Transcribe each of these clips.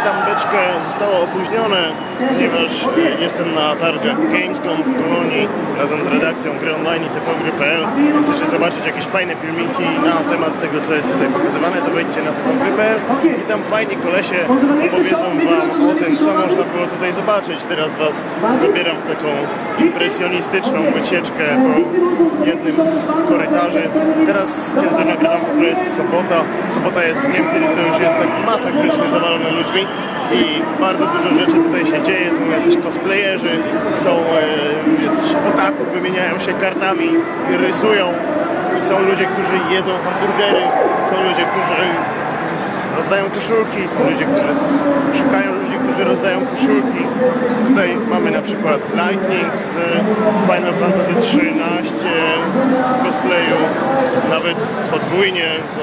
witam beczkę, zostało opóźnione, ponieważ jestem na targach Gamescom w Kolonii razem z redakcją Gry Online i tvgry.pl. Jak chcecie zobaczyć jakieś fajne filmiki na temat tego, co jest tutaj pokazywane, to wejdźcie na tvgry.pl i tam fajni kolesie opowiedzą wam o tym, co można było tutaj zobaczyć. Teraz was zabieram w taką impresjonistyczną wycieczkę po jednym z korytarzy. Teraz, kiedy to nagrywam, w ogóle jest sobota. Sobota jest dniem, kiedy to już jest tak masakrycznie zawalone ludźmi i bardzo dużo rzeczy tutaj się dzieje. Są jacyś cosplayerzy, są jacyś otaku, wymieniają się kartami i rysują. Są ludzie, którzy jedzą hamburgery, są ludzie, którzy rozdają koszulki, są ludzie, którzy szukają ludzi, którzy rozdają koszulki. Tutaj mamy na przykład Lightning z Final Fantasy XIII w cosplayu, nawet podwójnie, są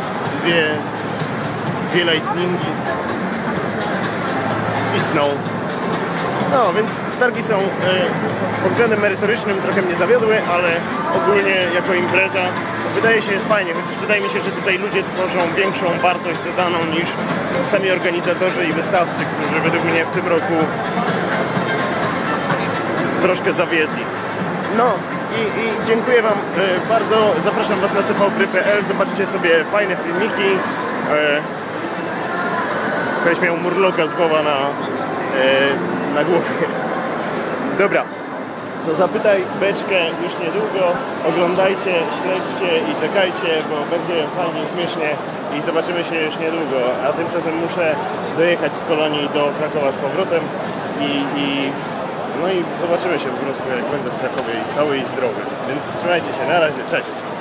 dwie Lightningi i Snow. No, więc targi są pod względem merytorycznym trochę mnie zawiodły, ale ogólnie jako impreza wydaje się jest fajnie, chociaż wydaje mi się, że tutaj ludzie tworzą większą wartość dodaną niż sami organizatorzy i wystawcy, którzy według mnie w tym roku troszkę zawiedli. No i dziękuję wam bardzo, zapraszam was na tvgry.pl, zobaczcie sobie fajne filmiki. Ktoś miał murloka z głowa na głowie. Dobra, to zapytaj beczkę już niedługo, oglądajcie, śledźcie i czekajcie, bo będzie fajnie, śmiesznie i zobaczymy się już niedługo, a tymczasem muszę dojechać z Kolonii do Krakowa z powrotem no i zobaczymy się po prostu, jak będę w Krakowie cały i zdrowy, więc trzymajcie się, na razie, cześć!